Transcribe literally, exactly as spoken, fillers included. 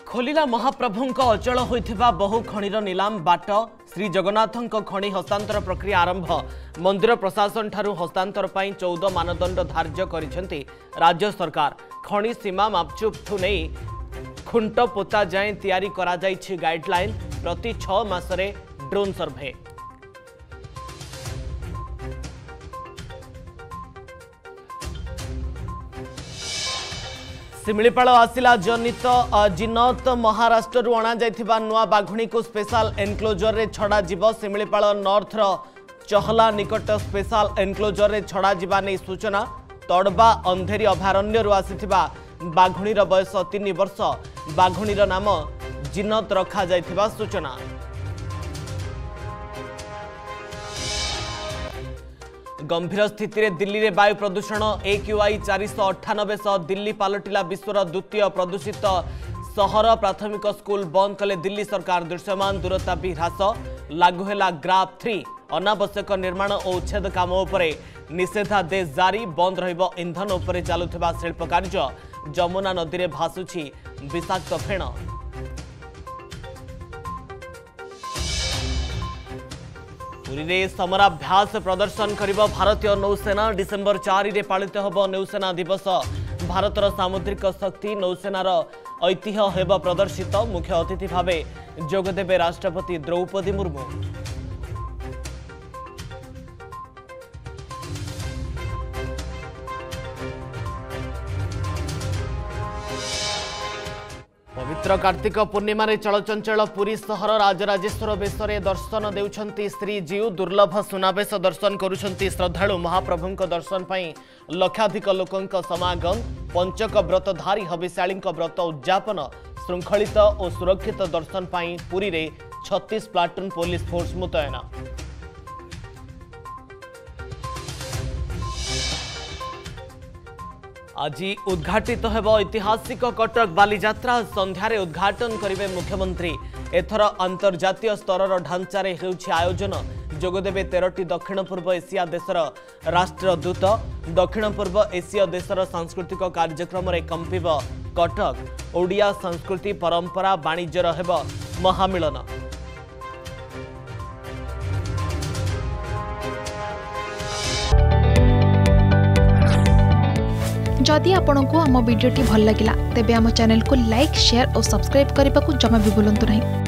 खोलिला महाप्रभुंक अचल होइथिबा बहु खणीर नीलाम बाट श्री जगन्नाथंक खणी हस्तांतर प्रक्रिया आरंभ। मंदिर प्रशासन ठारू हस्तांतर पई चौदह मानदंड धार्य करिसेंती राज्य सरकार। खणी सीमा मापचुप ठु नै खुंट पोता जाए तैयारी करा जाइछि गाइडलाइन। प्रति छह मासरे ड्रोन सर्वे। शिमिलीपाल आसिला जनित जिनत महाराष्ट्र अणा जाइथिबा नुआ बाघुणी को स्पेशल एनक्लोजर रे छड़ा जीव। शिमिलीपाल नॉर्थर चहला निकट स्पेशल एनक्लोजर रे छड़ा जीवा नै सूचना। तड़बा अंधेरी अभयारण्य रु आसिथिबा बाघुणीर बयस तीन वर्ष। बाघुणीर नाम जिनत रखा जाइथिबा सूचना। गंभीर स्थिति रे दिल्ली रे वायु प्रदूषण एक्यूआई चार सौ अठानबे सह दिल्ली पलटिला विश्वर द्वितीय प्रदूषित सहर। प्राथमिक स्कूल बंद कले दिल्ली सरकार। दृश्यमान दूरता भी ह्रास। लागू है ग्राफ थ्री। अनावश्यक निर्माण और उच्छेद काम उपरे निषेधादेश जारी। बंद रहिबो इंधन उपरे चालुथिबा शिल्प कार्य। जमुना नदी रे भासुछि विषाक्त फेण। पुरी रे समराभ्यास प्रदर्शन करिबो भारतीय नौसेना। डिसेम्बर चार रे पालित होबो नौसेना दिवस। भारतर सामुद्रिक शक्ति नौसेनार ऐतिह्य हेब प्रदर्शित। मुख्य अतिथि भावे जोगदेवे राष्ट्रपति द्रौपदी मुर्मू। पवित्र कार्तिक पूर्णिमा रे चलचंचल पुरी सहर। राजराजेश्वर बेशरे दर्शन देउछंती श्रीजीउ। दुर्लभ सुनावेश दर्शन करुछंती श्रद्धालु। महाप्रभुंक दर्शन पई लक्षाधिक लोकंक समागम। पंचक व्रतधारी हविष्यालींक व्रत उद्यापन। श्रृंखलित और सुरक्षित दर्शन पई पुरी रे छत्तीस प्लाटून पुलिस फोर्स मुतयन। आज उद्घाटित हेब ऐतिहासिक कटक बालीजात्रा। संध्यारे उद्घाटन करिवे मुख्यमंत्री। एथर अंतर्जातीय स्तर ढांचार हेउछि आयोजन। जोगदेवे तेरटी दक्षिण पूर्व एशिया देशर राष्ट्रदूत। दक्षिण पूर्व एशिया देशर सांस्कृतिक कार्यक्रम रे कंपिब कटक। ओडिया संस्कृति परंपरा वाणिज्यर हेब महामिलन। जदि आपंक आम भिडी भल लगा तेब आम चैनल को लाइक शेयर और सब्सक्राइब करने को जमा भी भूलु नहीं।